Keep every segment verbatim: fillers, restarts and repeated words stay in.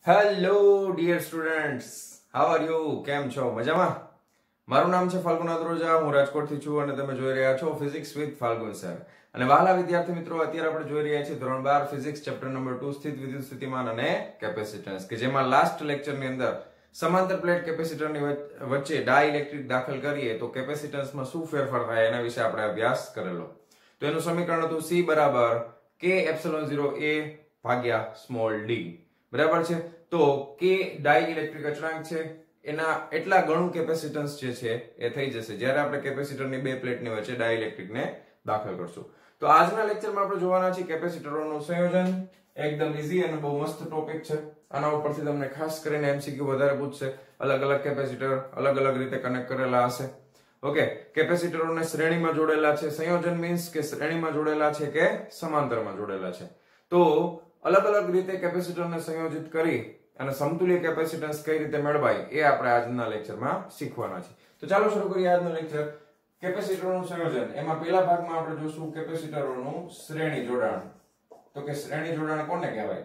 Hello dear students, how are you? કેમ છો? મજામાં? મારું નામ છે ફાલ્ગુન અદ્રોજા, હું રાજકોટથી છું અને તમે જોઈ રહ્યા છો ફિઝિક્સ વિથ ફાલ્ગુન સર. અને વહાલા વિદ્યાર્થી મિત્રો, અત્યારે આપણે જોઈ રહ્યા છીએ ધોરણ બાર ફિઝિક્સ ચેપ્ટર નંબર ટુ સ્થિત વિદ્યુત સ્થિતિમાન અને કેપેસિટન્સ, કે જેમાં લાસ્ટ લેક્ચરની અંદર સમાંતર પ્લેટ કેપેસિટરની વચ્ચે ડાઇલેક્ટ્રિક દાખલ કરીએ તો કેપેસિટન્સમાં શું ફેરફાર થાય એના વિશે આપણે અભ્યાસ કરેલો. તો એનું સમીકરણ હતું C બરાબર K એપ્સિલોન ઝીરો A ભાગ્યા સ્મોલ d. બરાબર છે. તો K ડાઇલેક્ટ્રિક અચળાંક છે, એના એટલા ગણું કેપેસિટન્સ જે છે એ થઈ જશે જ્યારે આપણે કેપેસિટરની બે પ્લેટની વચ્ચે ડાઇલેક્ટ્રિકને દાખલ કરશું. તો આજના લેક્ચરમાં આપણે જોવાના છીએ કેપેસિટરોનું સંયોજન. એકદમ ઈઝી અને બહુ મસ્ત ટોપિક છે. આના ઉપરથી તમને ખાસ કરીને એમસીક્યુ વધારે પૂછશે. અલગ અલગ કેપેસિટર અલગ અલગ રીતે કનેક્ટ કરેલા હશે. ઓકે, કેપેસિટરોને શ્રેણીમાં જોડેલા છે. સંયોજન મીન્સ કે શ્રેણીમાં જોડેલા છે કે સમાંતરમાં જોડેલા છે. તો અલગ અલગ રીતે કેપેસિટરને સંયોજિત કરી અને સમતુલ્ય કેપેસિટન્સ કઈ રીતે મેળવાય એ આપણે આજના લેક્ચરમાં શીખવાના છે. તો ચાલો શરૂ કરીએ આજનો લેક્ચર. કેપેસિટરોનું સંયોજન. એમાં પહેલા ભાગમાં આપણે જોશું કેપેસિટરોનું શ્રેણી જોડાણ. તો કે શ્રેણી જોડાણ કોને કહેવાય?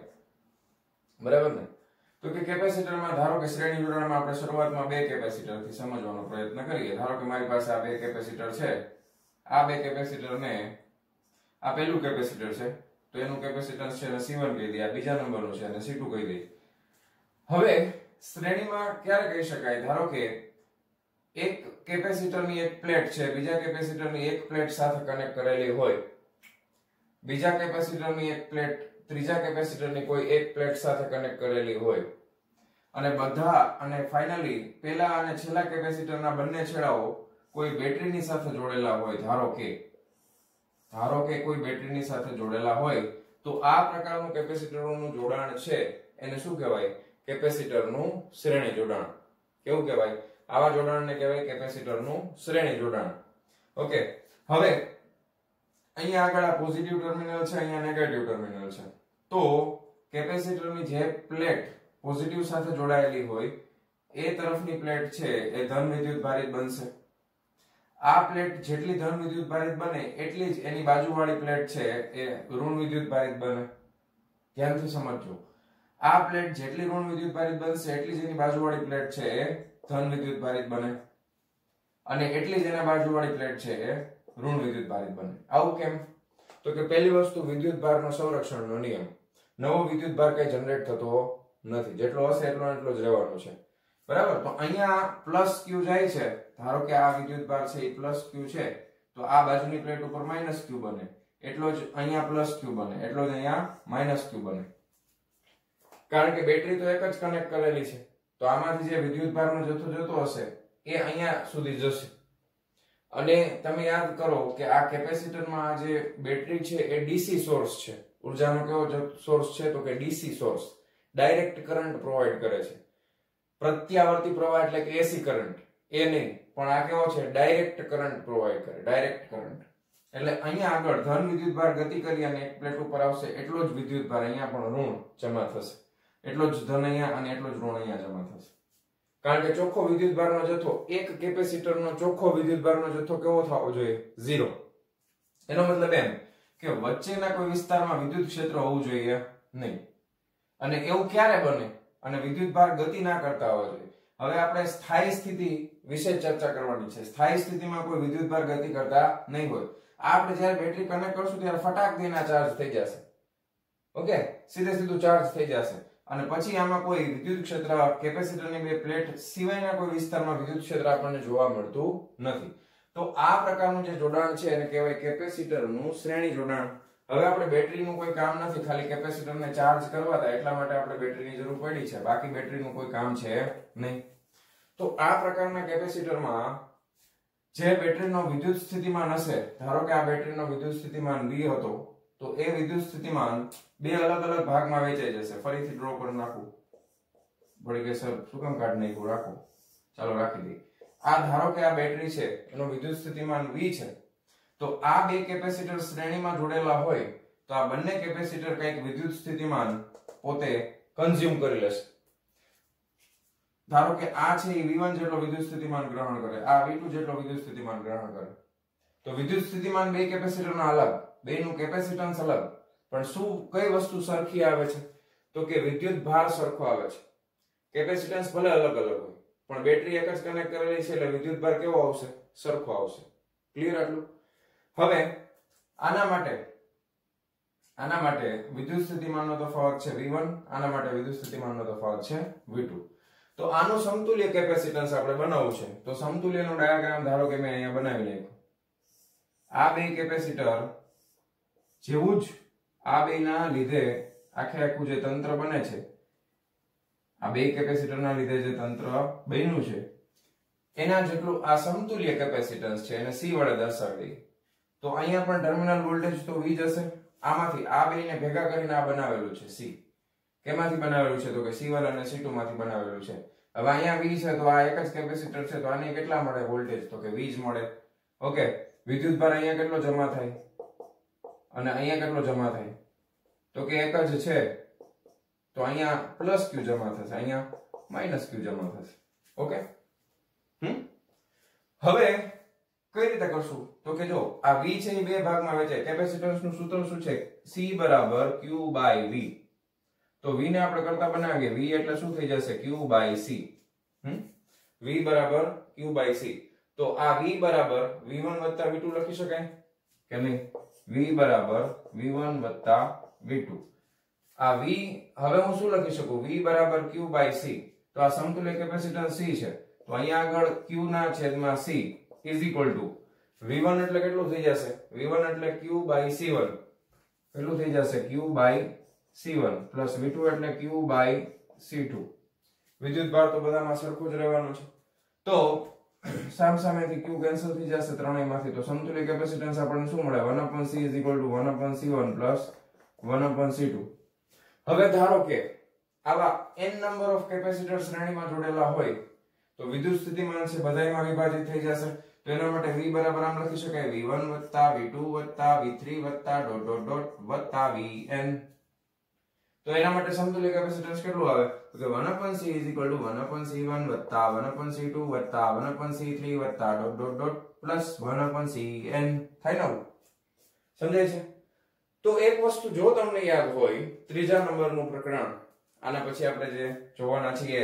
બરાબર ને? તો કે કેપેસિટરમાં ધારો કે શ્રેણી જોડાણમાં આપણે શરૂઆતમાં બે કેપેસિટરથી સમજવાનો પ્રયત્ન કરીએ. ધારો કે મારી પાસે આ બે કેપેસિટર છે. આ બે કેપેસિટરને આ પહેલું કેપેસિટર છે તો એનું કેપેસિટન્સ છે C વન કહી દઈએ. આ બીજા નંબરનું છે અને C ટુ કહી દઈએ. હવે શ્રેણીમાં ક્યારે કહી શકાય? ધારો કે એક કેપેસિટરની એક પ્લેટ છે બીજા કેપેસિટરની એક પ્લેટ સાથે કનેક્ટ કરેલી હોય. બીજા કેપેસિટરની એક પ્લેટ ત્રીજા કેપેસિટરની કોઈ એક પ્લેટ સાથે કનેક્ટ કરેલી હોય અને બધા અને ફાઇનલી પહેલા અને છેલ્લા કેપેસિટરના બંને છેડાઓ કોઈ બેટરીની સાથે જોડેલા હોય. ધારો કે ધારો કે કોઈ બેટરીની સાથે જોડેલા હોય તો આ પ્રકારનું કેપેસિટરોનું જોડાણ છે એને શું કહેવાય? કેપેસિટરનું શ્રેણી જોડાણ. કેવું કહેવાય? આવા જોડાણને કહેવાય કેપેસિટરનું શ્રેણી જોડાણ. ઓકે, હવે અહીંયા આગળ આ પોઝિટિવ ટર્મિનલ છે, અહીંયા નેગેટિવ ટર્મિનલ છે. તો કેપેસિટરની જે પ્લેટ પોઝિટિવ સાથે જોડાયેલી હોય એ તરફની પ્લેટ છે એ ધન વિદ્યુત ભારિત બનશે. આ પ્લેટ જેટલી ધન વિદ્યુત ભારિત બને એટલી જ એની બાજુવાળી પ્લેટ છે એ ઋણ વિદ્યુત ભારિત બને. ધ્યાનથી સમજજો. આ પ્લેટ જેટલી ઋણ વિદ્યુત ભારિત બનશે એટલી જ એની બાજુવાળી પ્લેટ છે એ ધન વિદ્યુત ભારિત બને અને એટલી જ એના બાજુવાળી પ્લેટ છે એ ઋણ વિદ્યુત ભારિત બને. આવું કેમ? તો કે પહેલી વસ્તુ, વિદ્યુત ભારનો સંરક્ષણનો નિયમ. નવો વિદ્યુત ભાર કઈ જનરેટ થતો નથી. જેટલો હશે એટલો એટલો જ રહેવાનો છે. બરાબર? તો અહીંયા પ્લસ ક્યુ જાય છે. ધારો કે આ વિદ્યુત ભાર છે એ પ્લસ ક્યુ છે તો આ બાજુની પ્લેટ ઉપર માઇનસ ક્યુ બને. એટલો જ અહીંયા પ્લસ ક્યુ બને, એટલો જ અહીંયા માઇનસ ક્યુ બને. કારણ કે બેટરી તો એક જ કનેક્ટ કરેલી છે. તો આમાંથી જે વિદ્યુત ભારનો જથ્થો જતો હશે એ અહીંયા સુધી જશે. અને તમે યાદ કરો કે આ કેપેસિટરમાં આ જે બેટરી છે એ ડીસી સોર્સ છે. ઉર્જાનો કેવો સોર્સ છે? તો કે DC source. Direct current provide કરે છે. પ્રત્યાવર્તી પ્રવાહ એટલે કે એસી કરંટ એ નહીં, પણ આ કેવો છે? ડાયરેક્ટ કરંટ પ્રોવાઈડ કરે. ડાયરેક્ટ કરંટ એટલે અહીંયા આગળ ધન વિદ્યુત ભાર ગતિ કરી અને એક પ્લેટ ઉપર આવશે એટલો જ વિદ્યુત ભાર અહીંયા પણ ઋણ જમા થશે. એટલો જ ધન અહીંયા અને એટલો જ ઋણ અહીંયા જમા થશે. કારણ કે ચોખ્ખો વિદ્યુત ભારનો જથ્થો, એક કેપેસિટરનો ચોખ્ખો વિદ્યુત ભારનો જથ્થો કેવો થવો જોઈએ? ઝીરો. એનો મતલબ એમ કે વચ્ચેના કોઈ વિસ્તારમાં વિદ્યુત ક્ષેત્ર હોવું જોઈએ નહીં. અને એવું ક્યારે બને? અને વિદ્યુત ભાર ગતિ ના કરતા હોવા જોઈએ. હવે આપણે સ્થાયી સ્થિતિ વિશે ચર્ચા કરવાની છે. સ્થાયી સ્થિતિમાં કોઈ વિદ્યુત ભાર ગતિ કરતા નહીં હોય. આપણે જ્યારે બેટરી કનેક્ટ કરશું ત્યારે ફટાક દઈને ચાર્જ થઈ જશે. ઓકે, સીધે સીધું ચાર્જ થઈ જશે અને પછી આમાં કોઈ વિદ્યુત ક્ષેત્ર કેપેસિટરની બે પ્લેટ સિવાયના કોઈ વિસ્તારમાં વિદ્યુત ક્ષેત્ર આપણને જોવા મળતું નથી. તો આ પ્રકારનું જે જોડાણ છે એને કહેવાય કેપેસિટરનું શ્રેણી જોડાણ. હવે આપણે બેટરીનું કોઈ કામ નથી, ખાલી કેપેસિટરને ચાર્જ કરવા હતા એટલા માટે આપણે બેટરીની જરૂર પડી છે. બાકી બેટરીનું કોઈ કામ છે નહીં. તો આ પ્રકારના કેપેસિટરમાં જે બેટરીનો વિદ્યુત સ્થિતિમાન હશે, ધારો કે આ બેટરીનો વિદ્યુત સ્થિતિમાન V હતો, તો એ વિદ્યુત સ્થિતિમાન બે અલગ અલગ ભાગમાં વહેંચાઈ જશે. ફરીથી ડ્રો કરી નાખું. વળી કે સર શું કામ કાઢ નાખ્યું? રાખો, ચાલો રાખી દઈએ. આ ધારો કે આ બેટરી છે એનો વિદ્યુત સ્થિતિમાન V છે. તો આ બે કેપેસિટર શ્રેણીમાં જોડેલા હોય તો આ બંને કેપેસિટર કંઈક વિદ્યુત સ્થિતિમાન પોતે કન્ઝ્યુમ કરી લેશે. ધારો કે આ છે એ V વન જેટલો વિદ્યુત સ્થિતિમાન ગ્રહણ કરે, આ V ટુ જેટલો વિદ્યુત સ્થિતિમાન ગ્રહણ કરે. તો વિદ્યુત સ્થિતિમાન બે કેપેસિટરના અલગ, બેનું કેપેસિટન્સ અલગ, પણ શું કઈ વસ્તુ સરખી આવે છે? તો કે વિદ્યુત ભાર સરખો આવે છે. કેપેસિટન્સ ભલે અલગ અલગ હોય પણ બેટરી એક જ કનેક્ટ કરેલી છે એટલે વિદ્યુત ભાર કેવો આવશે? સરખો આવશે. ક્લિયર આટલું? હવે આના માટે આના માટે વિદ્યુત સ્થિતિમાનનો તફાવત છે વી વન, આના માટે વિદ્યુત સ્થિતિમાનનો તફાવત છે વી ટુ. તો આનું સમતુલ્ય કેપેસિટન્સ આપણે બનાવવું છે. તો સમતુલ્યનો ડાયાગ્રામ ધારો કે મેં અહીંયા બનાવી નાખ્યો. આ બે કેપેસિટર જેવું જ આ બેના લીધે આખે આખું જે તંત્ર બને છે, આ બે કેપેસિટરના લીધે જે તંત્ર બન્યું છે એના જેટલું આ સમતુલ્ય કેપેસિટન્સ છે એને C વડે દર્શાવી દઈએ. તો અહીંયા પણ ટર્મિનલ વોલ્ટેજ તો V જ હશે. આમાંથી આ બેને ભેગા કરીને આ બનાવેલું છે C. કેમાંથી બનાવેલું છે? તો કે સી વન અને સી ટુ માંથી બનાવેલું છે. હવે અહીંયા V છે તો આ એક જ કેપેસિટર છે તો આને કેટલા મળે વોલ્ટેજ? તો કે V જ મળે. ઓકે, વિદ્યુત ભાર અહીંયા કેટલો જમા થાય અને અહીંયા કેટલો જમા થાય? તો કે એક જ છે તો અહીંયા પ્લસ Q જમા થશે, અહીંયા માઇનસ Q જમા થશે. ઓકે, હમ હવે કઈ રીતે કરશું? તો કે જો આ V છે એ બે ભાગમાં વહેંચાય. કેપેસિટન્સ નું સૂત્ર શું છે? C બરાબર Q બાય V. તો V ને આપણે કરતા બનાવીએ. V એટલે શું થઈ જશે? Q by C. હમ V બરાબર Q બાય C. તો આ V બરાબર વી વન વત્તા વી ટુ લખી શકાય કે નહીં? V બરાબર વી વન વત્તા વી ટુ. આ V હવે હું શું લખી શકું? V બરાબર Q બાય C. તો આ સમતુલ્ય કેપેસિટન્સ C છે તો અહીંયા આગળ Q ના છેદમાં C is equal to V one એટલે કેટલું થઈ જશે? વી વન એટલે Q બાય સી વન. કેટલું થઈ જશે? Q by C one plus V two એટલે Q બાય સી ટુ. વિદ્યુત ભાર તો બધામાં સરખો જ રહેવાનો છે. તો સામ સામેથી Q કેન્સલ થઈ જશે ત્રણેયમાંથી. તો સમતુલ્ય કેપેસિટન્સ આપણને શું મળે? One upon C is equal to one upon C one plus one upon C two. હવે ધારો કે આવા n નંબર ઓફ કેપેસિટર શ્રેણીમાં જોડેલા હોય તો વિદ્યુત સ્થિતિમાન છે બધાયમાં વિભાજિત થઈ જશે. તો એના માટે V બરાબર આમ લખી શકાય વી વન વત્તા વી ટુ વત્તા વી થ્રી વત્તા ડોટ ડોટ ડોટ વત્તા Vn. તો એના માટે સમતુલ્ય કેપેસિટન્સ કેટલું આવે? તો કે one upon C is equal to one upon C one વત્તા વન અપોન સી ટુ વત્તા વન અપોન સી થ્રી વત્તા dot dot dot plus one upon Cn થાય ને? સમજાય છે? તો એક વસ્તુ જો તમને યાદ હોય, ત્રીજા નંબરનું પ્રકરણ, આના પછી આપણે જે જોવાના છીએ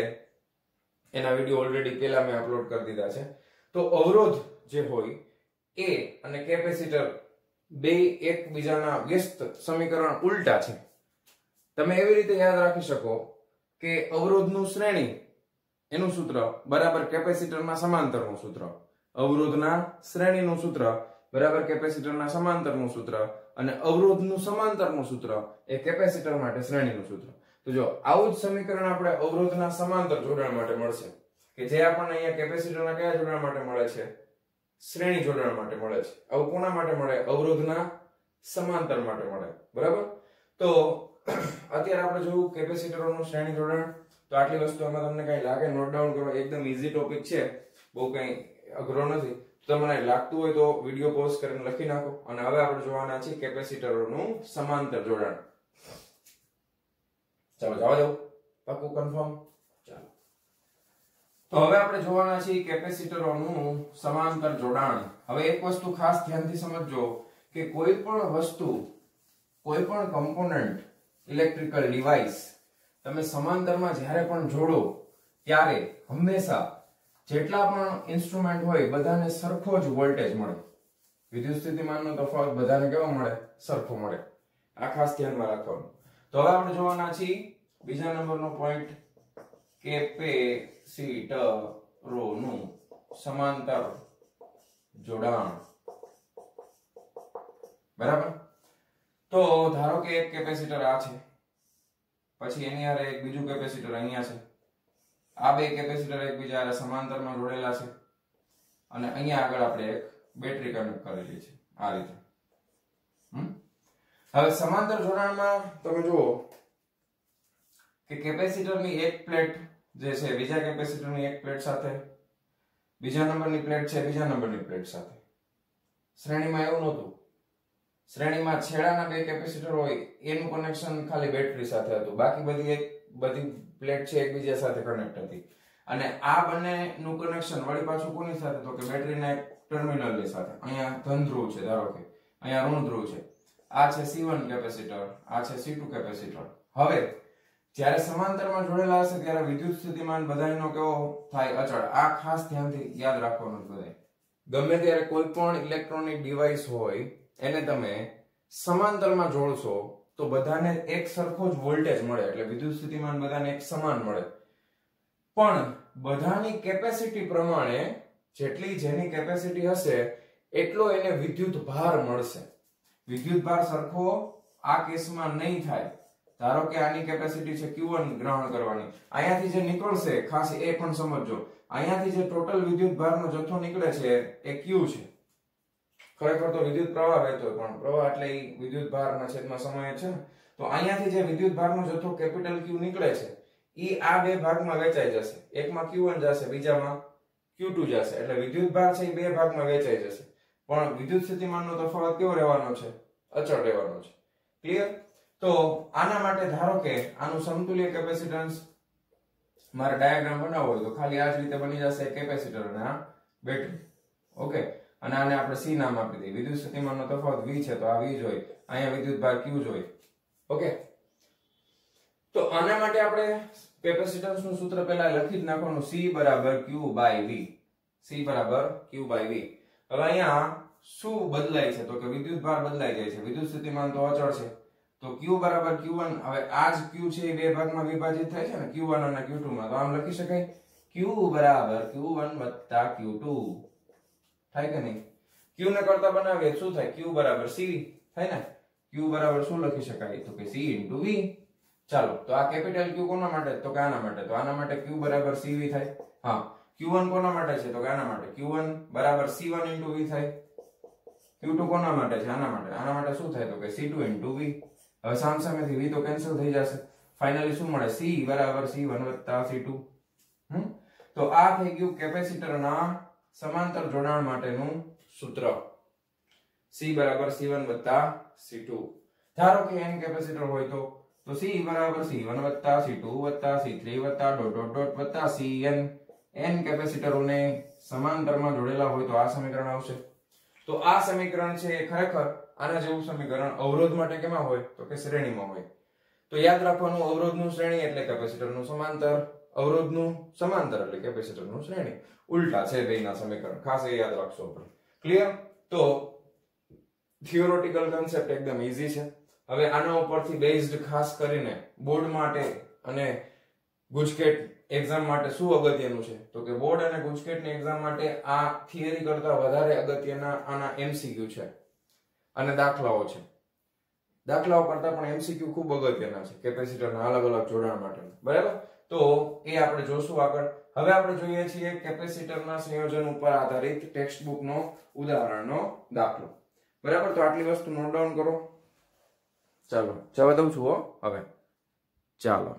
એના વિડિયો ઓલરેડી પહેલા મેં અપલોડ કરી દીધા છે. તો અવરોધ જે હોય એ અને કેપેસિટર બે એકબીજાના વ્યસ્ત સમીકરણ ઉલટા છે. તમે એવી રીતે યાદ રાખી શકો કે અવરોધનું શ્રેણી એનું સૂત્ર બરાબર કેપેસિટરના સમાંતરનું સૂત્ર. અવરોધના શ્રેણીનું સૂત્ર બરાબર કેપેસિટરના સમાંતરનું સૂત્ર અને અવરોધનું સમાંતરનું સૂત્ર એ કેપેસિટર માટે શ્રેણીનું સૂત્ર. તો જો આવું જ સમીકરણ આપણે અવરોધના સમાંતર જોડાણ માટે મળશે કે જે આપણને અહીંયા કેપેસિટરના કયા જોડાણ માટે મળે છે? શ્રેણી જોડાણ માટે મળે છે. આવું કોના માટે મળે? અવરોધના સમાંતર માટે મળે. બરાબર? તો અત્યારે આપણે જોયું કેપેસિટરોનું શ્રેણી જોડાણ. તો આટલી વસ્તુ આમાં તમને કઈ લાગે નોટ ડાઉન કરો. એકદમ ઈઝી ટોપિક છે, બહુ કઈ અઘરો નથી. તમને લાગતું હોય તો વિડિયો પોઝ કરીને લખી નાખો. અને હવે આપણે જોવાના છે કેપેસિટરોનું સમાંતર જોડાણ. ચાલો જવા દો. પાકું કન્ફર્મ? ચાલો. તો હવે આપણે જોવાના છે કેપેસિટરોનું સમાંતર જોડાણ. હવે એક વસ્તુ ખાસ ધ્યાનથી સમજજો કે કોઈ પણ વસ્તુ, કોઈ પણ કમ્પોનન્ટ, ઇલેક્ટ્રિકલ ડિવાઇસ તમે સમાંતરમાં જ્યારે પણ જોડો ત્યારે હંમેશા જેટલા પણ ઇન્સ્ટ્રુમેન્ટ હોય બધાને સરખો જ વોલ્ટેજ મળે. વિદ્યુત સ્થિતિમાનનો તફાવત બધાને કેવો મળે? સરખો મળે. આ ખાસ ધ્યાનમાં રાખવાનું. તો હવે આપણે જોવાના છીએ બીજા નંબરનો પોઈન્ટ, કેપેસિટરોનું સમાંતર જોડાણ. બરાબર? તો ધારો કે એક કેપેસિટર આ છે, પછી એની હારે એક બીજું કેપેસિટર અહીંયા છે. આ બે કેપેસિટર એકબીજા હારે સમાંતરમાં જોડેલા છે અને અહીંયા આગળ આપણે એક બેટરી કનેક્ટ કરેલી છે આ રીતે. હમ હવે સમાંતર જોડાણમાં તમે જુઓ કે કેપેસિટરની એક પ્લેટ જે છે બીજા કેપેસિટરની એક પ્લેટ સાથે, બીજા નંબરની પ્લેટ છે બીજા નંબરની પ્લેટ સાથે. શ્રેણીમાં એવું નહોતું. શ્રેણીમાં છેડાના બે કેપેસિટર હોય એનું કનેક્શન ખાલી બેટરી સાથે હતું, બાકી બધી એક બધી પ્લેટ છે એકબીજા સાથે કનેક્ટ હતી. અને આ બંનેનું કનેક્શન વળી પાછું કોની સાથે? તો કે બેટરીના એક ટર્મિનલની સાથે. અહીંયા ધન ધ્રુવ છે ધારો કે, અહીંયા ઋણ ધ્રુવ છે. આ છે સી વન કેપેસિટર, આ છે સી ટુ કેપેસિટર. હવે જ્યારે સમાંતરમાં જોડેલા હશે ત્યારે વિદ્યુત સ્થિતિમાન બધાયનો કેવો થાય? અચળ. આ ખાસ ધ્યાનથી યાદ રાખવાનું છે બધાય. ગમે ત્યારે કોઈ પણ ઇલેક્ટ્રોનિક ડિવાઇસ હોય એને તમે સમાંતરમાં જોડશો તો બધાને એક સરખો જ વોલ્ટેજ મળે, એટલે વિદ્યુત સ્થિતિમાન બધાને એક સમાન મળે. પણ બધાની કેપેસિટી પ્રમાણે જેટલી જેની કેપેસિટી હશે એટલો એને વિદ્યુત ભાર મળશે. વિદ્યુત ભાર સરખો આ કેસમાં નહીં થાય. ધારો કે આની કેપેસિટી છે ક્યુ વન ગ્રહણ કરવાની, અહીંયાથી જે નીકળશે ખાસ એ પણ સમજજો, અહીંયાથી જે ટોટલ વિદ્યુત ભારનો જથ્થો નીકળે છે એ ક્યુ છે. ખરેખર તો વિદ્યુત પ્રવાહ વહેતો હોય પણ પ્રવાહ એટલે ઈ વિદ્યુત ભારના છેદમાં સમય છે ને, તો અહીંયાથી જે વિદ્યુત ભારનો જથ્થો કેપિટલ ક્યુ નીકળે છે ઈ આ બે ભાગમાં વહેંચાઈ જશે. એકમાં ક્યુ વન જશે, બીજામાં ક્યુ ટુ જશે, એટલે વિદ્યુત ભાર છે એ બે ભાગમાં વહેંચાઈ જશે. પણ વિદ્યુત સ્થિતિમાનનો તફાવત કેવો રહેવાનો છે? અચળ રહેવાનો છે. ક્લિયર? તો આના માટે ધારો કે આનું સમતુલ્ય કેપેસિટન્સ મારે ડાયાગ્રામ બનાવવો હોય તો ખાલી આ જ રીતે બની જશે કેપેસિટર અને આ બેટરી. ઓકે, અને આને આપણે સી નામ આપી દઈએ. વિદ્યુત સ્થિતિમાનનો તફાવત V છે તો આ V જ હોય, અહીંયા વિદ્યુત ભાર Q જ હોય. ઓકે, તો આના માટે આપણે કેપેસિટન્સ નું સૂત્ર પહેલા લખી જ નાખવાનું, C બરાબર Q બાય V. C બરાબર Q બાય V. હવે અહીંયા શું બદલાય છે તો કે વિદ્યુત ભાર બદલાઈ જાય છે, વિદ્યુત સ્થિતિમાન તો અચળ છે. તો Q બરાબર Q વન, હવે આ જ Q છે એ બે ભાગમાં વિભાજિત થાય છે ને, Q વન અને Q ટુ માં, તો આમ લખી શકાય Q બરાબર Q વન વત્તા Q ટુ. થાય કે નહીં? Q ને કરતા બનાવીએ શું થાય? Q બરાબર C થાય ને. Q બરાબર શું લખી શકાય તો કે C into V. ચાલો, તો આ કેપિટલ Q કોના માટે? તો કે આના માટે. તો આના માટે Q બરાબર C V થાય. હા, Q વન કોના માટે છે? તો કે આના માટે. Q વન બરાબર C વન into V થાય. Q ટુ કોના માટે છે? આના માટે. આના માટે શું થાય? તો કે C ટુ into V. હવે સામસામેથી V તો કેન્સલ થઈ જશે. ફાઇનલી શું મળે? C બરાબર C વન વત્તા C ટુ. હમ તો આ થઈ ગયું કેપેસિટરના સમાંતર જોડાણ માટેનું સૂત્ર. C બરાબર C વન વત્તા C ટુ. ધારો કે n કેપેસિટર હોય તો તો C બરાબર C વન વત્તા C ટુ વત્તા C થ્રી વત્તા ડોટ ડોટ ડોટ વત્તા Cn. n કેપેસિટરોને સમાંતરમાં જોડેલા હોય તો આ સમીકરણ આવશે. તો આ સમીકરણ છે ખરેખર આના જેવું સમીકરણ અવરોધ માટે કેમાં હોય? તો કે શ્રેણીમાં હોય. તો યાદ રાખવાનું, અવરોધનું શ્રેણી એટલે કેપેસિટરનું સમાંતર, અવરોધનું સમાંતર એટલે કેપેસિટરનું શ્રેણી. ઉલટા છે બેયના સમીકરણ, ખાસ એ યાદ રાખશો આપણે. ક્લિયર? તો થિયોરેટિકલ કન્સેપ્ટ એકદમ ઈઝી છે. હવે આના ઉપરથી બેઝડ ખાસ કરીને બોર્ડ માટે અને ગુજકેટ એક્ઝામ માટે શું અગત્યનું છે તો કે બોર્ડ અને ગુજકેટની એક્ઝામ માટે આ થિયરી કરતા વધારે અગત્યના આના એમસીક્યુ છે અને દાખલાઓ છે. દાખલાઓ કરતા પણ એમસીક્યુ ખૂબ અગત્યના છે કેપેસિટરના અલગ અલગ જોડાણ માટે. બરાબર? તો એ આપણે જોશું આગળ. હવે આપણે જોઈએ છીએ કેપેસિટરના સંયોજન ઉપર આધારિત ટેક્સ્ટ બુકનો ઉદાહરણનો દાખલો. બરાબર? તો આટલી વસ્તુ નોટ ડાઉન કરો. ચાલો જવા દઉં છું હો હવે. ચાલો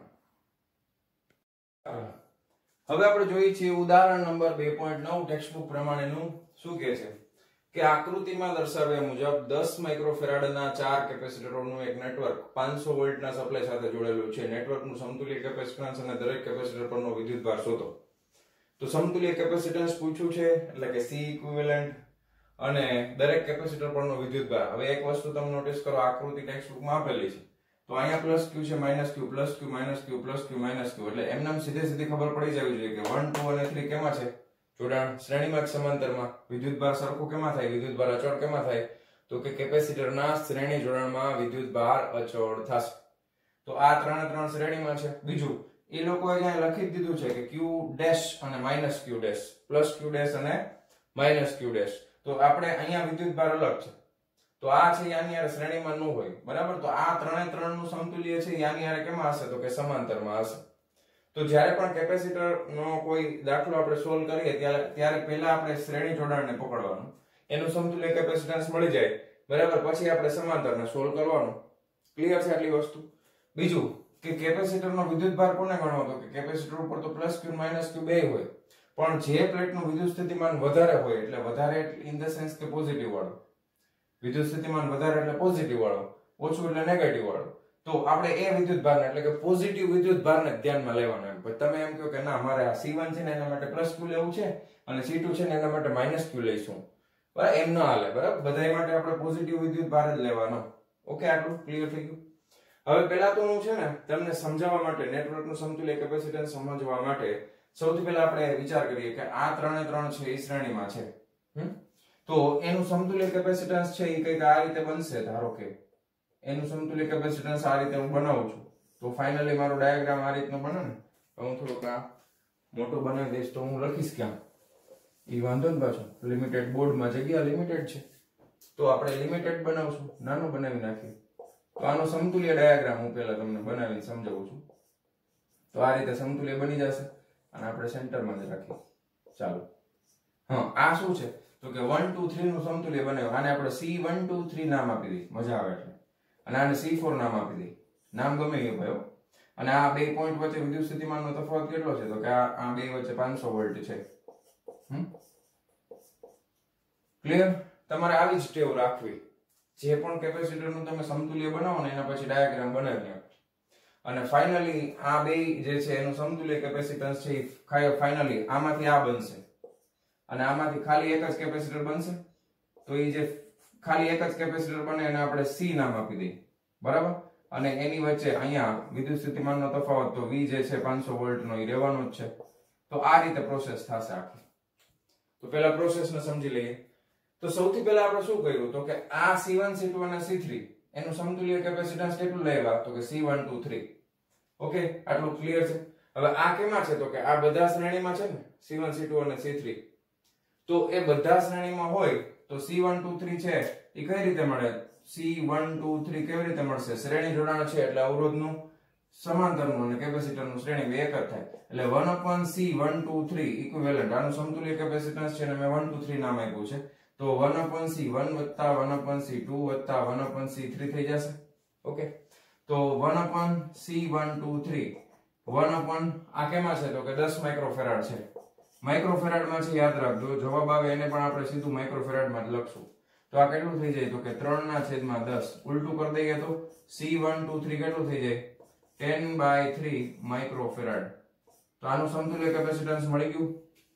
હવે આપણે જોઈએ છીએ ઉદાહરણ નંબર બે પોઈન્ટ નવ ટેક્સ્ટ બુક પ્રમાણેનું. શું કહે છે કે આકૃતિમાં દર્શાવ્યા મુજબ દસ માઇક્રોફેરાડના ચાર કેપેસિટરોનું એક નેટવર્ક પાંચસો વોલ્ટના સપ્લાય સાથે જોડેલું છે. નેટવર્કનું સમતુલ્ય કેપેસિટન્સ અને દરેક કેપેસિટર પરનો વિદ્યુતભાર શોધો. તો સમતુલ્ય કેપેસિટન્સ પૂછ્યું છે એટલે કે C ઇક્વિવેલન્ટ અને દરેક કેપેસિટર પરનો વિદ્યુતભાર. હવે એક વસ્તુ તમે નોટિસ કરો, આકૃતિ ટેક્સ્ટ બુકમાં આપેલી છે તો અહીંયા પ્લસ Q છે, minus Q, plus Q, minus Q, plus Q, minus Q, એટલે એમનામ સીધે સીધી ખબર પડી જવી જોઈએ કે વન ટુ અને થ્રી કેમાં છે? જોડાણ શ્રેણીમાં કે સમાંતરમાં? વિદ્યુતભાર સરખું કેમાં થાય? વિદ્યુતભાર અચળ કેમાં થાય? તો કે કેપેસિટરના શ્રેણી જોડાણમાં વિદ્યુતભાર અચળ થશે. તો આ ત્રણે ત્રણ શ્રેણીમાં છે. બીજું એ લોકોએ અહીંયા લખી દીધું છે કે Q ડેશ અને minus Q dash, plus Q dash અને માઈનસ Q ડેશ. તો આપણે અહીંયા વિદ્યુતભાર અલગ છે તો આ છે આની હારે શ્રેણીમાં ન હોય. બરાબર? તો આ ત્રણે ત્રણ નું સમતુલ્ય છે આની હારે કેમાં હશે? તો કે સમાંતરમાં હશે. તો જ્યારે પણ કેપેસિટર નો કોઈ દાખલો આપણે સોલ્વ કરીએ ત્યારે ત્યારે પહેલા આપણે શ્રેણી જોડાણને પકડવાનું, એનું સમતુલ્ય કેપેસિટન્સ મળી જાય. બરાબર? પછી આપણે સમાંતરને સોલ્વ કરવાનું. ક્લિયર છે આટલી વસ્તુ? બીજું કે કેપેસિટરનો વિદ્યુતભાર કોને ગણવો? તો કે કેપેસિટર ઉપર તો પ્લસ Q માઈનસ Q બે હોય, પણ જે પ્લેટનું વિદ્યુત સ્થિતિમાન વધારે હોય એટલે વધારે ઇન ધ સેન્સ કે પોઝિટિવ વાળો, વિદ્યુત સ્થિતિમાન વધારે એટલે પોઝિટિવ વાળો, ઓછું એટલે નેગેટિવ વાળો, તો આપણે એ વિદ્યુતભારને એટલે કે પોઝિટિવ વિદ્યુતભારને ધ્યાનમાં લેવાનો. એમ પણ તમે એમ કહો કે ના મારે આ C વન છે ને એના માટે પ્લસ Q લેવું છે અને C ટુ છે ને એના માટે માઈનસ Q લઈશું, બરાબર? એમ ન હાલે. બરાબર? બધાય માટે આપણે પોઝિટિવ વિદ્યુતભાર જ લેવાનો. ઓકે, આટલું ક્લિયર થઈ ગયું? હવે પહેલા તો હું છે ને તમને સમજાવવા માટે નેટવર્કનું સમતુલ્ય કેપેસિટન્સ સમજવા માટે સૌથી પહેલા આપણે વિચાર કરીએ કે આ ત્રણે ત્રણ છે એ શ્રેણીમાં છે. હમ તો એનું સમતુલ્ય કેપેસિટન્સ છે એ કંઈક આ રીતે બનશે. ધારો કે એનું સમતુલ્ય કેપેસિટન્સ આ રીતે હું બનાવું છું તો ફાઇનલી મારો ડાયાગ્રામ આ રીતનો બને ને. હું થોડુંક આ મોટું બનાવી દઈશ તો હું લખીશ ક્યાં એ વાંધો ને પાછો લિમિટેડ બોર્ડમાં જગ્યા લિમિટેડ છે તો આપણે લિમિટેડ બનાવશું, નાનું બનાવી નાખીએ. તો આનો સમતુલ્ય ડાયાગ્રામ હું પહેલા તમને બનાવીને સમજાવું છું. તો આ રીતે સમતુલ્ય બની જશે અને આપણે સેન્ટરમાં જ રાખીએ. ચાલો હા આ શું છે તો કે one two three નું સમતુલ્ય બનાવ્યું. આને આપણે C one two three નામ આપી દઈએ મજા આવે એટલે, અને આને C four નામ આપી દઈએ. નામ ગમે એ ભાઈ. અને આ બે પોઈન્ટ વચ્ચે વિદ્યુત સ્થિતિમાનનો તફાવત કેટલો છે તો કે આ આ બે વચ્ચે પાંચસો વોલ્ટ છે. હમ ક્લિયર? તમારે આવી જ ટેવ રાખવી. જે પણ કેપેસિટરનું તમે સમતુલ્ય બનાવો ને એના પછી ડાયાગ્રામ બનાવી નાખો. અને ફાઇનલી આ બે જે છે એનું સમતુલ્ય કેપેસિટન્સ છે એ ફાઇનલી આમાંથી આ બનશે અને આમાંથી ખાલી એક જ કેપેસિટર બનશે. તો એ જે ખાલી એક જ કેપેસિટર બને એને આપણે C નામ આપી દઈએ. બરાબર? અને એની વચ્ચે અહીંયા વિદ્યુત સ્થિતિમાનનો તફાવત તો V જે છે પાંચસો વોલ્ટ નો એ રહેવાનો જ છે. તો આ રીતે પ્રોસેસ થશે આખી. તો પહેલા પ્રોસેસને સમજી લઈએ. તો સૌથી પહેલા આપણે શું કર્યું તો કે આ C one C two અને C three એનું સમતુલ્ય કેપેસિટન્સ કેટલું લેવા તો કે C one two three. Okay આટલું ક્લિયર છે. હવે આ કેમાં છે તો કે આ બધા શ્રેણીમાં છે ને C one C two અને C three. તો એ બધા શ્રેણીમાં હોય તો C one two three છે એ કઈ રીતે મળે? C one two three કેવી રીતે મળશે? શ્રેણી જોડાણ છે એટલે અવરોધનું સમાંતરનું અને કેપેસિટરનું શ્રેણી બે એક જ થાય એટલે one upon C one two three equivalent. આનું સમતુલ્ય કેપેસિટન્સ છે ને મેં one two three નામ આપ્યું છે. તો one upon C one વત્તા one upon C two વત્તા one upon C three થઈ જશે. ઓકે તો one upon C one two three one upon આ કેમાં છે તો કે દસ માઇક્રોફેરાડ છે. માઇક્રોફેરાડમાં છે યાદ રાખજો. જવાબ આવે એને પણ આપણે સીધું માઇક્રોફેરાડમાં જ લખશું. તો આ કેટલું થઈ જાય તો કે ત્રણ ના છેદમાં દસ. ઉલટું કરી દઈએ તો C one two three કેટલું થઈ જાય? ten by three microfarad. તો આનું સમતુલ્ય કેપેસિટન્સ મળી ગયું.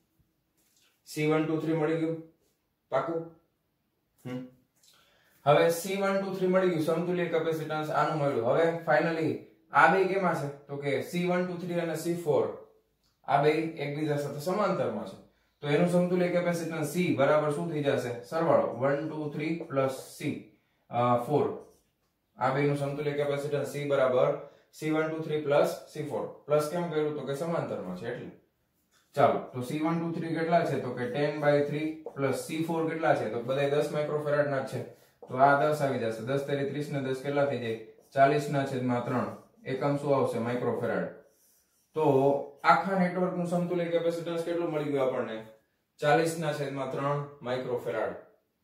C one two three મળી ગયું. પાકું? હમ હવે C one two three મળી ગયું સમતુલ્ય કેપેસિટન્સ આનું મળ્યું. હવે ફાઇનલી આ બે કેમાં છે તો કે C one two three અને C four આ બે એકબીજા સાથે સમાંતરમાં છે. તો એનું સમતુલ્ય કેપેસિટન્સ C બરાબર શું થઈ જશે? સરવાળો one two three plus C four. આ બેનું સમતુલ્ય કેપેસિટન્સ C બરાબર C one two three plus C four. પ્લસ કેમ કર્યું તો કે સમાંતરમાં છે એટલે. ચાલો તો C one two three કેટલા છે તો કે ten by three plus C four કેટલા છે તો બધા દસ માઇક્રોફેરાડ ના છે. તો આ દસ આવી જશે. દસ તેરી ત્રીસ ને દસ કેટલા થઈ જાય? ચાલીસ ના છેદમાં ત્રણ. એકમ શું આવશે? માઇક્રોફેરાડ. તો આખા નેટવર્કનું સમતુલ્ય કેપેસિટન્સ કેટલું મળી ગયું આપણને? ચાલીસ ના છેદમાં ત્રણ માઇક્રોફેરાડ.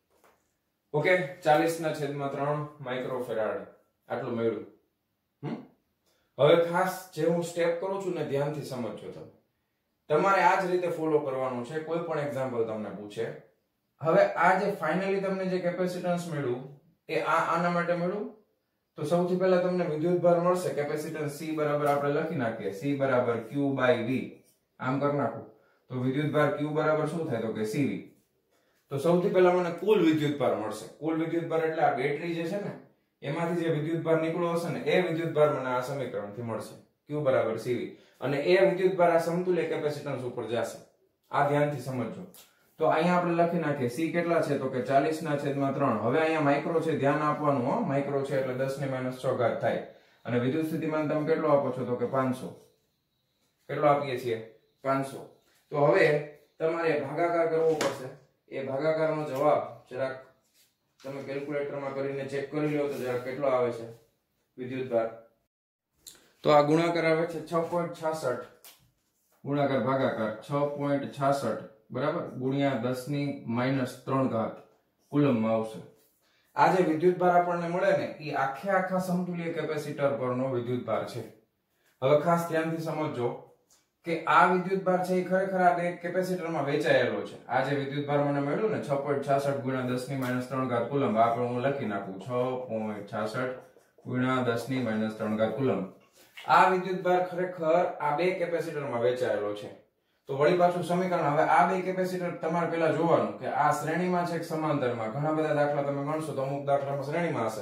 ઓકે ચાલીસ ના છેદમાં ત્રણ માઇક્રોફેરાડ આટલું મળ્યું. હમ હવે ખાસ જે હું સ્ટેપ કરું છું ને ધ્યાનથી સમજજો તમે. તમારે આ જ રીતે ફોલો કરવાનું છે. કોઈ પણ એક્ઝામ્પલ તમને પૂછે. હવે આ જે ફાઇનલી તમને જે કેપેસિટન્સ મળ્યું એ આ આના માટે મળ્યું. તો સૌથી પહેલા તમને વિદ્યુતભાર મળશે. કેપેસિટન્સ C બરાબર આપણે લખી નાખીએ. C બરાબર Q by V. આમ કરી નાખું તો વિદ્યુતભાર Q બરાબર શું થાય તો કે C V. તો સૌથી પહેલા મને કુલ વિદ્યુતભાર મળશે. કુલ વિદ્યુતભાર એટલે આ બેટરી જે છે ને એમાંથી જે વિદ્યુતભાર નીકળ્યો હશે ને એ વિદ્યુતભાર મને આ સમીકરણથી મળશે. Q બરાબર C V. અને એ વિદ્યુતભાર આ સમતુલ્ય કેપેસિટન્સ ઉપર જશે. આ ધ્યાનથી સમજજો. તો અહીંયા આપણે લખી નાખીએ C કેટલા છે તો કે ચાલીસ ના છેદમાં ત્રણ. હવે અહીંયા માઇક્રો છે ધ્યાન આપવાનું હો. માઇક્રો છે એટલે દસ ની માઈનસ છ ઘાત થાય. અને વિદ્યુત સ્થિતિમાન તમે કેટલો આપો છો તો કે પાંચસો. કેટલો આપીએ છીએ? પાંચસો. તો હવે તમારે ભાગાકાર કરવો પડશે. એ ભાગાકારનો જવાબ જરાક તમે કેલ્ક્યુલેટરમાં કરીને ચેક કરી લો તો જરાક કેટલો આવે છે વિદ્યુતભાર. તો આ ગુણાકાર આવે છે છ પોઈન્ટ છાસઠ. ગુણાકાર ભાગાકાર છ પોઈન્ટ છાસઠ બરાબર ગુણ્યા દસ ની માઈનસ ત્રણ ઘાત કુલમમાં આવશે. આ જે વિદ્યુતભાર આપણને મળે ને એ આખે આખા સમતુલ્ય કેપેસિટર પરનો વિદ્યુતભાર છે. હવે ખાસ ધ્યાનથી સમજજો કે આ વિદ્યુતભાર છે એ ખરેખર આ બે કેપેસિટરમાં વહેંચાયેલો છે. આ જે વિદ્યુતભાર મને મળ્યું ને છ પોઈન્ટ છાસઠ ગુણ્યા દસ ની માઈનસ ત્રણ ઘાત કુલમ આ પણ હું લખી નાખું છ પોઈન્ટ છાસઠ ગુણ્યા દસ ની માઈનસ ત્રણ ઘાત કુલમ. આ વિદ્યુતભાર ખરેખર આ બે કેપેસિટરમાં વહેંચાયેલો છે. તો વળી પાછું સમીકરણ. હવે આ બે કેપેસિટર તમારે પહેલા જોવાનું કે આ શ્રેણીમાં છે કે સમાંતરમાં. ઘણા બધા દાખલા તમે ગણશો તો અમુક દાખલામાં શ્રેણીમાં હશે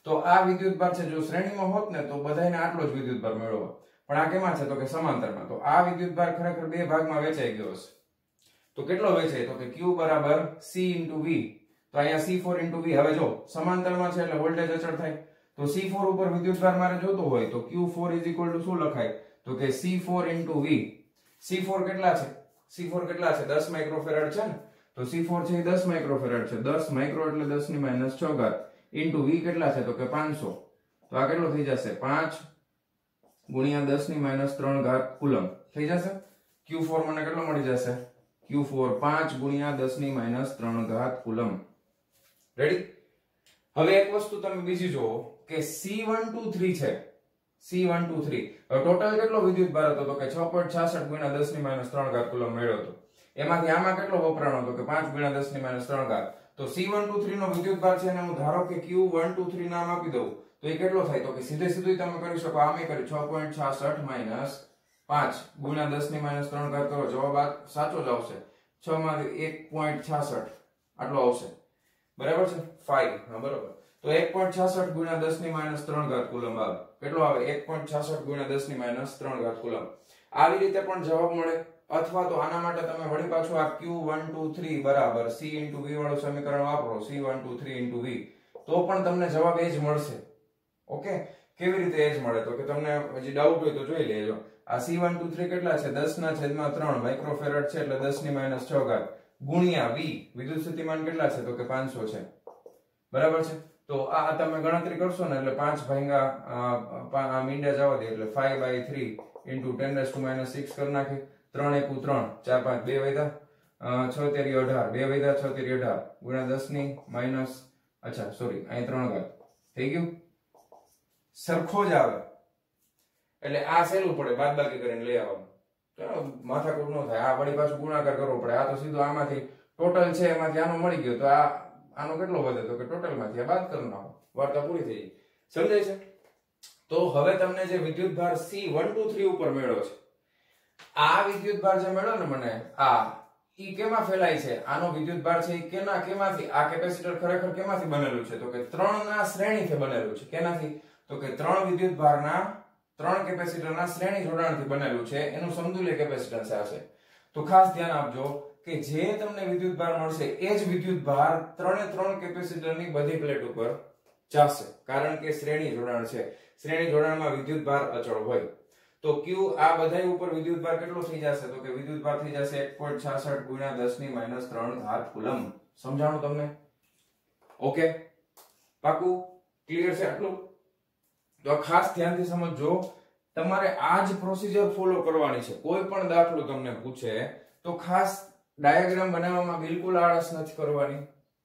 તો આ વિદ્યુતભાર છે જો શ્રેણીમાં હોત ને તો બધાને આટલો જ વિદ્યુતભાર મેળવો, પણ આ કેમાં છે તો કે સમાંતરમાં. તો આ વિદ્યુતભાર ખરેખર બે ભાગમાં વેચાઈ ગયો છે. તો કેટલો વેચાય તો કે Q બરાબર C into V. તો અહીંયા C four into V. હવે જો સમાંતરમાં છે એટલે વોલ્ટેજ અચળ થાય. તો C four ઉપર વિદ્યુતભાર મારે જોતો હોય તો Q four is equal to શું લખાય તો કે C four into V. C four કેટલા છે? C four કેટલા છે? દસ માઇક્રોફેરાડ છે ને. તો C four છે એ દસ માઇક્રોફેરાડ છે. દસ માઇક્રો એટલે દસ ની માઈનસ છ ઘાત ઇન્ટુ V કેટલા છે તો કે પાંચસો. તો આ કેટલો થઈ જશે? પાંચ ગુણ્યા દસ ની માઈનસ ત્રણ ઘાત કુલમ થઈ જશે. Q four મને કેટલો મળી જશે? Q four પાંચ ગુણ્યા દસ ની માઈનસ ત્રણ ઘાત કુલમ. રેડી? હવે એક વસ્તુ તમે બીજી જોવો કે C one two three છે. C one two three. હવે ટોટલ કેટલો વિદ્યુતભાર હતો તો કે છ પોઈન્ટ છાસઠ ગુણ્યા દસ ની માઈનસ ત્રણ ઘાત કુલમ મળ્યો હતો. એમાંથી આમાં કેટલો વપરાણો હતો કે પાંચ ગુણ્યા દસ ની માઈનસ ત્રણ ઘાત. તો C one two three નો વિદ્યુતભાર છે અને હું ધારો કે Q one two three નામ આપી દઉં તો એ કેટલો થાય તો કે સીધે સીધું તમે કરી શકો. આમે કરી છ પોઈન્ટ છાસઠ માઈનસ પાંચ ગુણ્યા દસ ની માઈનસ ત્રણ ઘાત કરો. જવાબ આ સાચો જ આવશે. છ માંથી એક પોઈન્ટ છાસઠ આટલો આવશે. બરાબર છે? પાંચ. હા બરાબર. તો એક પોઈન્ટ છાસઠ ગુણ્યા દસ ની માઈનસ ત્રણ ઘાત કુલમ આવે. કેટલો આવે? એક પોઈન્ટ છાસઠ ગુણ્યા દસ ની માઈનસ ત્રણ ઘાત કુલમ. આવી રીતે પણ જવાબ મળે. અથવા તો આના માટે તમે વળી પાછું આ Q one two three બરાબર C into V વાળું સમીકરણ વાપરો. C one two three into V તો પણ તમને જવાબ એ જ મળશે. ઓકે? કેવી રીતે એ જ મળે તો કે તમને હજી ડાઉટ હોય તો જોઈ લેજો. આ C one two three કેટલા છે? દસ ના છેદમાં ત્રણ માઇક્રોફેરાડ છે એટલે દસ ની માઈનસ છ ઘાત ગુણ્યા V વિદ્યુત સ્થિતિમાન કેટલા છે તો કે પાંચસો છે. બરાબર છે? તો આ તમે ગણતરી કરશો ને એટલે પાંચ ભાગ્યા મીંડા જવા દે એટલે પાંચ બાય ત્રણ into ten raised to minus six કરી નાખી. ત્રણ એકુ ત્રણ, ચાર પાંચ બે વૈધા, છ તેરી અઢાર, બે વૈધા છ તેરી અઢાર ગુણ્યા દસ ની માઈનસ અચ્છા સોરી અહીં ત્રણ ઘાત થઈ ગયું. સરખો જ આવે એટલે આ સહેલું પડે બાદબાકી કરીને લઈ આવવાનું. માથાકૂટ ન થાય. આ વળી પાછું ગુણાકાર કરવો પડે. આ તો સીધો આમાંથી ટોટલ છે એમાંથી આનો મળી ગયો તો આ આનો કેટલો વધે તો કે ટોટલ માંથી આ બાદ કરી નાખો. વાર્તા પૂરી થઈ ગઈ. સમજાય છે? તો હવે તમને જે વિદ્યુતભાર C one two three ઉપર મેળવ્યો છે આ વિદ્યુતભાર જે મેળવ્યો ને મને આ ઈ કેમાં ફેલાય છે? આનો વિદ્યુતભાર છે ઈ કેના કેમાંથી? આ કેપેસિટર ખરેખર કેમાંથી બનેલું છે તો કે ત્રણ ના શ્રેણીથી બનેલું છે. કેનાથી? તો કે ત્રણ વિદ્યુતભારના ત્રણ કેપેસિટરના શ્રેણી જોડાણથી બનેલું છે. એનું સમતુલ્ય કેપેસિટન્સ આ છે. તો ખાસ ધ્યાન આપજો કે જે તમને વિદ્યુતભાર મળશે એ જ વિદ્યુતભાર ત્રણે ત્રણ કેપેસિટરની બધી પ્લેટ ઉપર જાશે. કારણ કે શ્રેણી જોડાણ છે. શ્રેણી જોડાણમાં વિદ્યુતભાર અચળ હોય. તો Q આ બધા ઉપર વિદ્યુતભાર કેટલો થઈ જશે તો કે વિદ્યુતભાર થઈ જશે એક પોઈન્ટ છાસઠ ગુણ્યા દસ ની માઈનસ ત્રણ ઘાત કુલમ. સમજાણું તમને? ઓકે? પાકું? ક્લિયર છે આટલું? તો ખાસ ધ્યાનથી સમજજો. તમારે આ જ પ્રોસિજર ફોલો કરવાની છે. કોઈ પણ દાખલો તમને પૂછે તો ખાસ ડાયાગ્રામ બનાવવામાં બિલકુલ આળસ નથી કરવાની.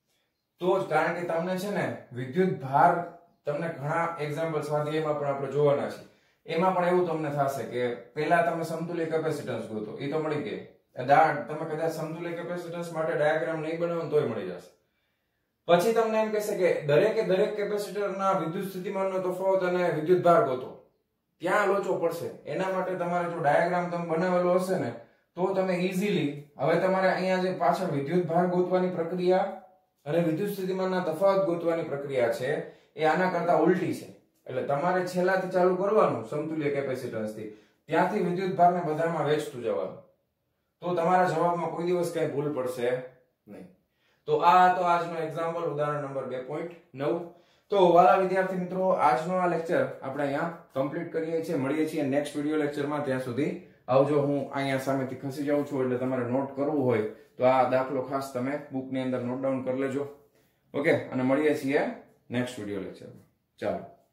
તો જ કારણ કે તમને છે ને વિદ્યુતભાર તમને ઘણા એક્ઝામ્પલ સ્વાધ્યાયમાં પણ આપણે જોવાના છે. એમાં પણ એવું તમને થશે કે પહેલા તમે સમતુલ્ય કેપેસિટન્સ ગોતો. એ તો મળી ગઈ. તમે કદાચ સમતુલ્ય કેપેસિટન્સ માટે ડાયાગ્રામ નહીં બનાવો તોય મળી જશે. પછી તમને એમ કહેશે કે દરેકે દરેક કેપેસિટરના વિદ્યુત સ્થિતિમાનનો તફાવત અને વિદ્યુતભાર ગોતો. ત્યાં લોચો પડશે. એના માટે તમારે જો ડાયાગ્રામ તમે બનાવેલો હશે ને તો તમે ઈઝીલી હવે તમારે અહીંયા જે પાછળ વિદ્યુતભાર ગોતવાની પ્રક્રિયા અને વિદ્યુત સ્થિતિમાનના તફાવત ગોતવાની પ્રક્રિયા છે એ આના કરતા ઉલટી છે. એટલે તમારે છેલ્લાથી ચાલુ કરવાનું સમતુલ્ય કેપેસિટન્સથી. ત્યાંથી વિદ્યુતભારને બધામાં વેચતું જવાનું. તો તમારા જવાબમાં કોઈ દિવસ કઈ ભૂલ પડશે નહીં. તો આ તો આજનો એક્ઝામ્પલ ઉદાહરણ નંબર બે પોઈન્ટ નવ. તો વાલા વિદ્યાર્થી મિત્રો આજનો આ લેક્ચર આપણે અહીંયા કમ્પ્લીટ કરીએ છીએ. મળીએ છીએ નેક્સ્ટ વિડિયો લેક્ચરમાં. ત્યાં સુધી આવજો. હું અહીંયા સામેથી ખસી જાઉં છું એટલે તમારે નોટ કરવું હોય તો આ દાખલો ખાસ તમે બુકની અંદર નોટ ડાઉન કરી લેજો. ઓકે? અને મળીએ છીએ નેક્સ્ટ વિડિયો લેક્ચરમાં. ચાલો.